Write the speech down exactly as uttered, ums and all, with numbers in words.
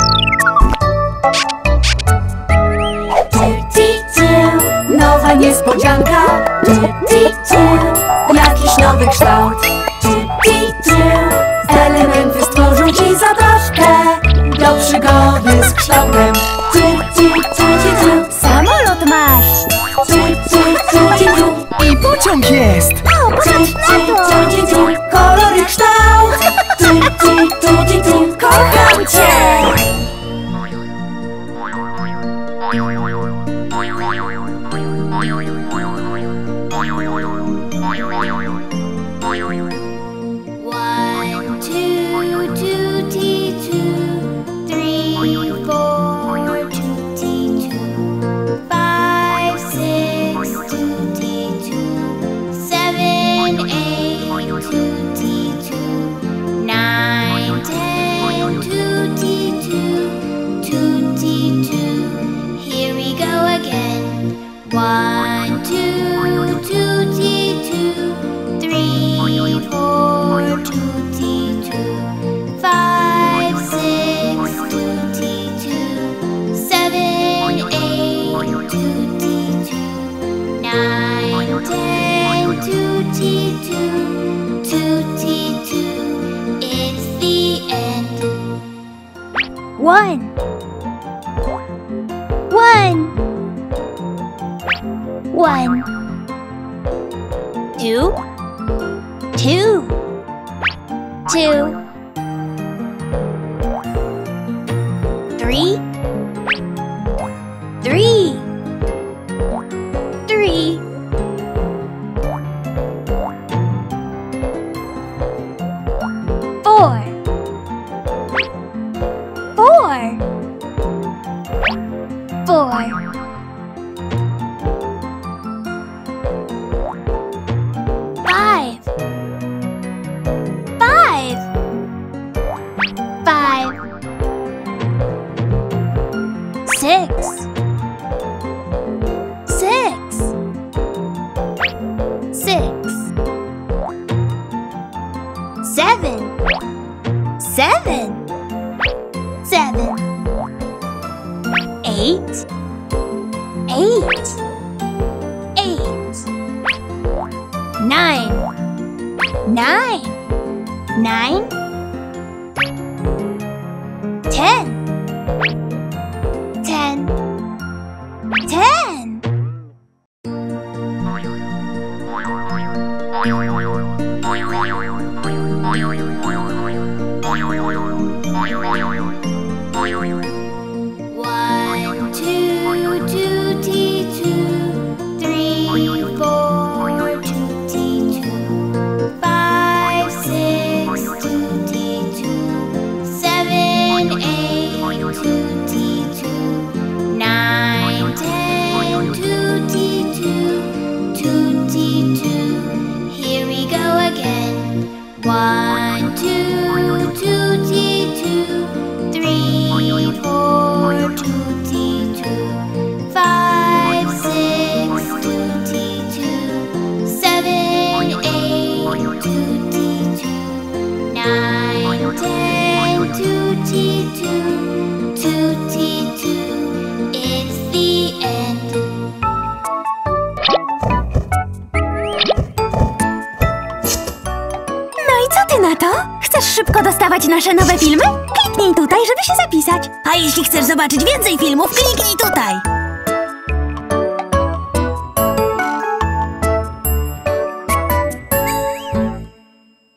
TuTiTu, nowa niespodzianka. TuTiTu, jakiś nowy kształt. TuTiTu, elementy stworzą ci zabawkę do przygody z kształtem. TuTiTu, samolot masz. TuTiTu, i pociąg jest. O, patrz na to. TuTiTu, kolor i kształt. TuTiTu, kocham cię. One, two, TuTiTu. Three, four, TuTiTu. Five, six, TuTiTu. Seven, eight, TuTiTu. Nine, ten, TuTiTu. TuTiTu. Here we go again. One, two, TuTiTu. Three, four, TuTiTu. Five, six, TuTiTu. Seven, eight, TuTiTu. Nine, ten, TuTiTu. TuTiTu. It's the end. One. One. One. Two. Two. Two. Three. Three. Three. Four. Four. Four. Five. Five. Five. Six. Six. Six. Seven. Seven. Seven. Eight. Eight. Eight. Nine. Nine. Nine. Ten. Ten. Ten. One, two, TuTiTu. Three, four, TuTiTu. Five, six, TuTiTu. Seven, eight, TuTiTu. Nine, ten, TuTiTu. TuTiTu. Here we go again. One, two, TuTiTu. Three, four, TuTiTu. Five, six, TuTiTu. Seven, eight, TuTiTu. Nine, ten, TuTiTu. TuTiTu. It's the end. No i co ty na to? Chcesz szybko dostawać nasze nowe filmy? Kliknij tutaj, żeby się zapisać. A jeśli chcesz zobaczyć więcej filmów, kliknij tutaj.